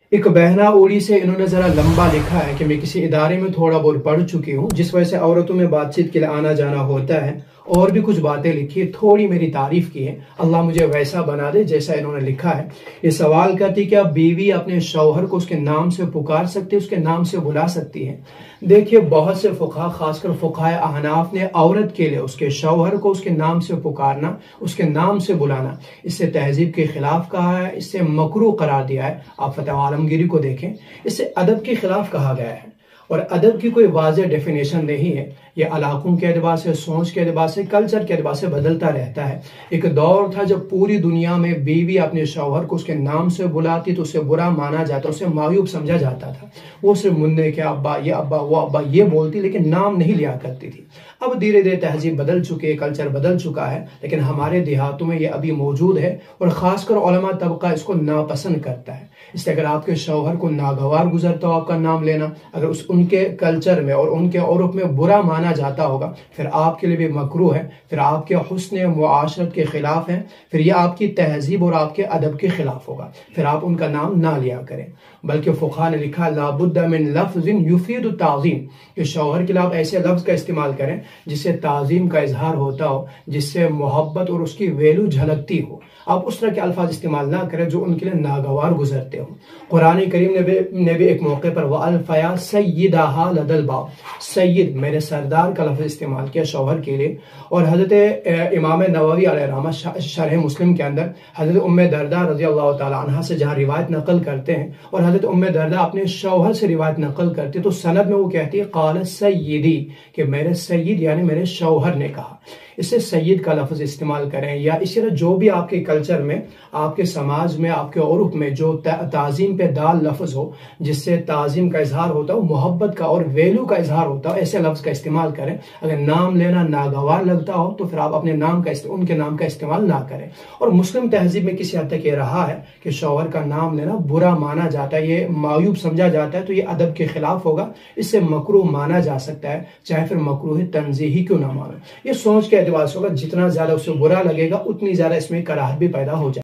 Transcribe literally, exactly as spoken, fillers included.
ایک بہنا اوڑی سے انہوں نے ذرا لمبا لکھا ہے کہ میں کسی ادارے میں تھوڑا بہت پڑھ چکی ہوں، جس وجہ سے عورتوں میں بات چیت کے لیے آنا جانا ہوتا ہے، اور بھی کچھ باتیں لکھی، تھوڑی میری تعریف کی ہے، اللہ مجھے ویسا بنا دے جیسا انہوں نے لکھا ہے۔ یہ سوال کرتی کہ اب بیوی اپنے شوہر کو اس کے نام سے پکار سکتی ہے، اس کے نام سے بلا سکتی ہے؟ دیکھیے، بہت سے فقہا، خاص کر فقہائے احناف نے عورت کے لیے اس کے شوہر کو اس کے نام سے پکارنا، اس کے نام سے بلانا، اس سے تہذیب کے خلاف کہا ہے، اس سے مکروہ قرار دیا ہے۔ آپ فتح عالمگیری کو دیکھیں، اس سے ادب کے خلاف کہا گیا ہے، اور ادب کی کوئی واضح ڈیفینیشن نہیں ہے۔ یہ علاقوں کے اعتبار سے، سوچ کے اعتبار سے، کلچر کے اعتبار سے بدلتا رہتا ہے۔ ایک دور تھا جب پوری دنیا میں بیوی اپنے شوہر کو اس کے نام سے بلاتی تو اسے برا مانا جاتا، اسے معیوب سمجھا جاتا تھا۔ وہ صرف منع کے ابا، یہ ابا، وہ ابا یہ بولتی، لیکن نام نہیں لیا کرتی تھی۔ اب دھیرے دھیرے تہذیب بدل چکی ہے، کلچر بدل چکا ہے، لیکن ہمارے دیہاتوں میں یہ ابھی موجود ہے، اور خاص کر علماء طبقہ اس کو ناپسند کرتا ہے۔ اس لیے اگر آپ کے شوہر کو ناگوار گزرتا ہو آپ کا نام لینا، اگر اس ان کے کلچر میں اور ان کے عرف میں برا مانا جاتا ہوگا، پھر آپ کے لیے بھی مکروہ ہے، پھر آپ کے حسن معاشرت کے خلاف ہے، پھر یہ آپ کی تہذیب اور آپ کے ادب کے خلاف ہوگا، پھر آپ ان کا نام نہ لیا کریں۔ بلکہ فقہا نے لکھا لابد من لفظ یفید التعظیم، کہ شوہر کے لیے آپ ایسے لفظ کا استعمال کریں جس سے تعظیم کا اظہار ہوتا ہو، جس سے محبت اور اس کی ویلو جھلکتی ہو۔ آپ اس طرح کے الفاظ استعمال نہ کریں جو ان کے لیے ناگوار گزرتے ہوں۔ قرآن کریم نے بھی, نے بھی ایک موقع پر وَأَلْفَيَا سَيِّدَهَا لَدَى الْبَابِ، سید میرے سردار کا لفظ استعمال کیا شوہر کے لیے۔ اور حضرت امام نووی علیہ رحمہ شرح مسلم کے اندر حضرت ام درداء رضی اللہ تعالیٰ عنہ سے جہاں روایت نقل کرتے ہیں، اور حضرت ام درداء اپنے شوہر سے روایت نقل کرتے، تو سند میں وہ کہتی ہے قال سیدی، کہ میرے سید یعنی میرے شوہر نے کہا۔ اس سے سید کا لفظ استعمال کریں، یا اسی طرح جو بھی آپ کے کلچر میں، آپ کے سماج میں، آپ کے عرف میں جو تعظیم پہ دال لفظ ہو، جس سے تعظیم کا اظہار ہوتا ہو، محبت کا اور ویلو کا اظہار ہوتا ہو، ایسے لفظ کا استعمال کریں۔ اگر نام لینا ناگوار لگتا ہو تو پھر آپ اپنے نام کا ان کے نام کا استعمال نہ کریں۔ اور مسلم تہذیب میں کسی حد تک یہ رہا ہے کہ شوہر کا نام لینا برا مانا جاتا ہے، یہ معیوب سمجھا جاتا ہے، تو یہ ادب کے خلاف ہوگا، اس سے مکروہ مانا جا سکتا ہے، چاہے پھر مکروہ تنزیہی کیوں نہ مانو۔ یہ سوچ کے اعتبار سے ہوگا، جتنا زیادہ اسے برا لگے گا اتنی زیادہ اس میں کراہت بھی پیدا ہو جائے۔